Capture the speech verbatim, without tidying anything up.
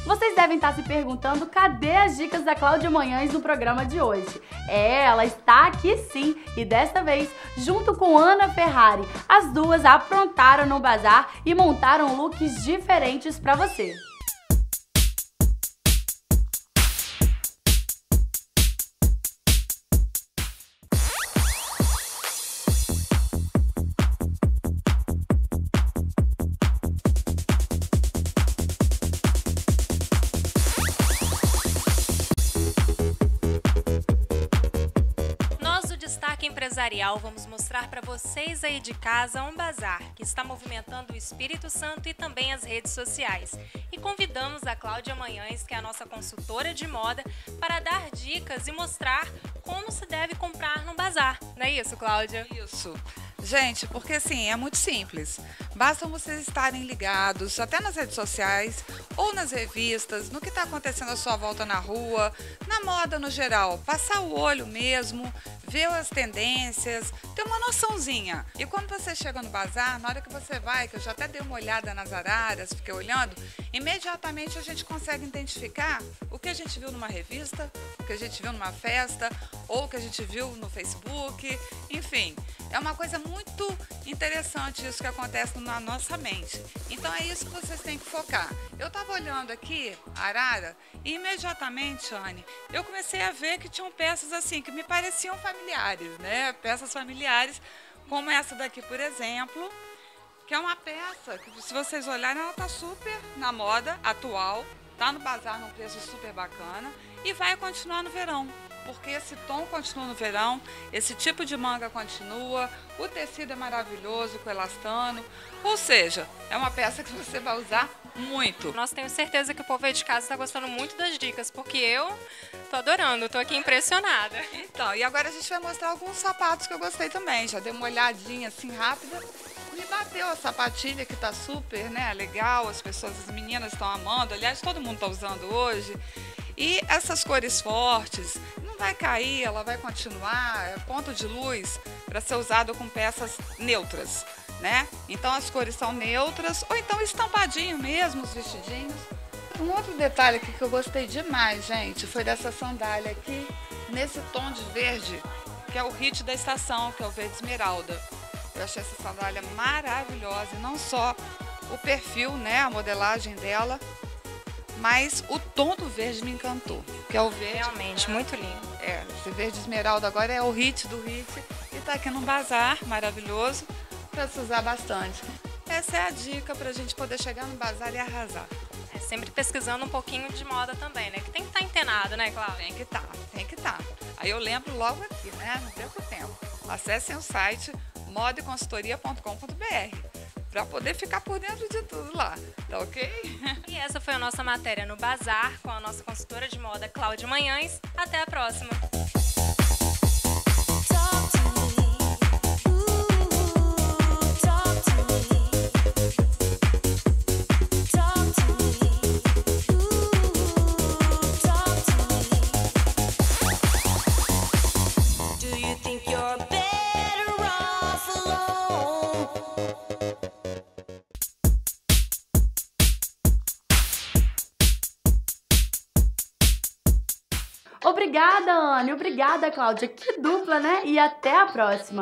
Vocês devem estar se perguntando cadê as dicas da Cláudia Manhães no programa de hoje. É, ela está aqui sim, e desta vez, junto com Ana Ferrari, as duas aprontaram no bazar e montaram looks diferentes para você. Destaque Empresarial, vamos mostrar para vocês aí de casa um bazar que está movimentando o Espírito Santo e também as redes sociais. E convidamos a Cláudia Manhães, que é a nossa consultora de moda, para dar dicas e mostrar como se deve comprar no bazar. Não é isso, Cláudia? Isso. Gente, porque assim, é muito simples. Basta vocês estarem ligados, até nas redes sociais ou nas revistas, no que está acontecendo à sua volta na rua, na moda no geral. Passar o olho mesmo, ver as tendências, ter uma noçãozinha. E quando você chega no bazar, na hora que você vai, que eu já até dei uma olhada nas araras, fiquei olhando, imediatamente a gente consegue identificar o que a gente viu numa revista, o que a gente viu numa festa, ou o que a gente viu no Facebook, enfim. É uma coisa muito interessante isso que acontece na nossa mente. Então é isso que vocês têm que focar. Eu estava olhando aqui a arara e imediatamente, Anne, eu comecei a ver que tinham peças assim que me pareciam familiares, né? Peças familiares, como essa daqui, por exemplo, que é uma peça que, se vocês olharem, ela está super na moda atual, está no bazar num preço super bacana e vai continuar no verão. Porque esse tom continua no verão, esse tipo de manga continua, o tecido é maravilhoso com elastano, ou seja, é uma peça que você vai usar muito. Nós temos certeza que o povo aí de casa está gostando muito das dicas, porque eu tô adorando, tô aqui impressionada. Então, e agora a gente vai mostrar alguns sapatos que eu gostei também, já dei uma olhadinha assim rápida. Me bateu a sapatilha que tá super, né, legal, as pessoas, as meninas estão amando, aliás, todo mundo tá usando hoje. E essas cores fortes, não vai cair, ela vai continuar, é ponto de luz para ser usado com peças neutras, né? Então as cores são neutras, ou então estampadinho mesmo, os vestidinhos. Um outro detalhe aqui que eu gostei demais, gente, foi dessa sandália aqui, nesse tom de verde, que é o hit da estação, que é o verde esmeralda. Eu achei essa sandália maravilhosa, e não só o perfil, né, a modelagem dela, mas o tom do verde me encantou, que é o verde. Realmente, muito lindo. É, esse verde esmeralda agora é o hit do hit e tá aqui num bazar maravilhoso para se usar bastante. Essa é a dica para a gente poder chegar no bazar e arrasar. É sempre pesquisando um pouquinho de moda também, né? Que tem que estar antenado, né, Cláudia? Tem que estar, tem que estar. Aí eu lembro logo aqui, né? Não perco tempo. Acessem o site moda e consultoria ponto com ponto br. para poder ficar por dentro de tudo lá, tá ok? E essa foi a nossa matéria no Bazar com a nossa consultora de moda Cláudia Manhães. Até a próxima! Obrigada, Anne. Obrigada, Cláudia. Que dupla, né? E até a próxima.